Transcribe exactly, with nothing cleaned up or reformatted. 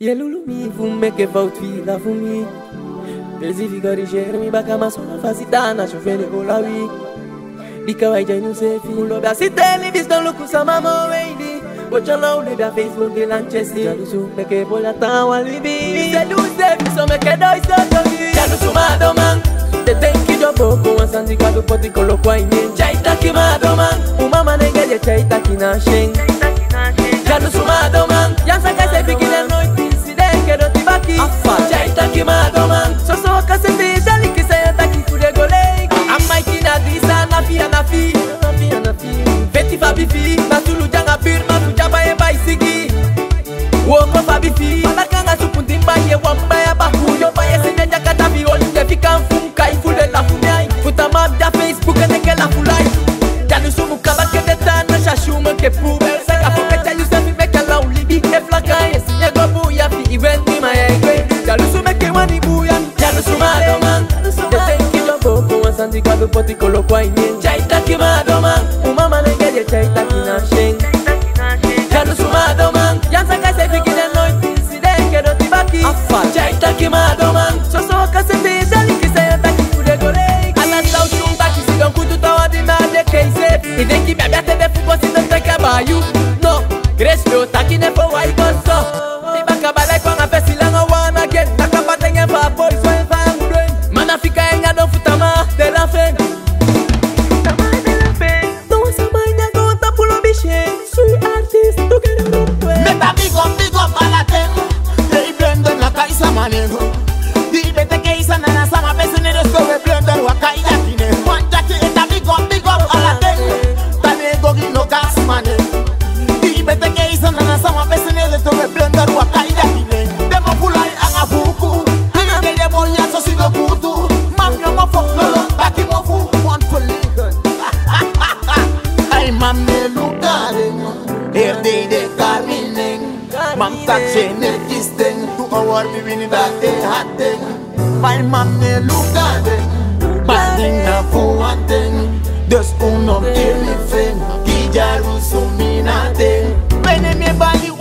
E lulu mi fume che faut fila fumi. Desi figari germi baka masona fasitana chofele olawi. Dika waija inu se filo da siteli visto luku sama mo weidi. Bocha la ule da Facebook de Lanchester. Jalusu me ke bola ta walibi. Se luce viso me ke doi sotogi. Jalusu madoman. Te tenki jobo ko wasanzi kwa poti kolo kwa ine. Chaita ki madoman. Umama nenge chaita ki na sheng. Jalusu madoman. Yansa ka se fikile noiti. Kedo tibaki Chaita ki madoman Soso waka se te jali ki se yata ki kude gole Amai ki na disa na fi na fi Feti fabi fi Matulu janga bir Matuja baye bai sigi Woko fabi fi Malakanga supunti mbaye wamba ya baku Yo baye sine jakata vi Oli te fika mfunka Ifule la funyai Futa mabja Facebook Neke la fulai Jalusu mukaba ke deta Na shashume ke pube Seka foke jalu se fi meke la ulibi E flaka e sinye gobu ya fi Event ni my egwe Jalusu meke wani buya Jalusu madoman Te tenki jobo Kwa wasanzi kwa poti kolo kwa ine Chaita ki madoman Umama nenge chaita ki na sheng Jalusu madoman Yansa kai se fikine noiti Side kedo tibaki Chaita ki madoman Soso waka se te jali ki se yata ki kude gore Ala sa uchumba ki si don kutu tawa di na de keise Idenki bia bia te de fuko si don teke bayu No, grace lo taki ne fo wa ikonso Ibaka balai kwa nga fesi langa wana again Nakapa tengen fa boys when fa ngudwen Manafika enga don futama de la fen Futama de la fen No wasa manya go tapulo bishe Sui artist together rupwe Meta big up, big up ala tengo Hey blender na kaisa manego Di bete ke isa nana sama pesi ne desko we blender waka ida kine Wanja ki eta big up, big up ala tengo Tane gogi no gas manego Di bete ke isa nana sama pesi ne desko we blender waka ida kine Demo fulai anga buku Hini de de bonya so si do kutu Mam yo mo fok lolo baki mo fu One for Lincoln Ay mam ne lukaren Erde de karminen Mam tache ne kisten Tu awar mi wini da te hatten My mam ne lukaren Banding na fu hatten Dus unom kirmi fen Ki jaru suminate Bene me bali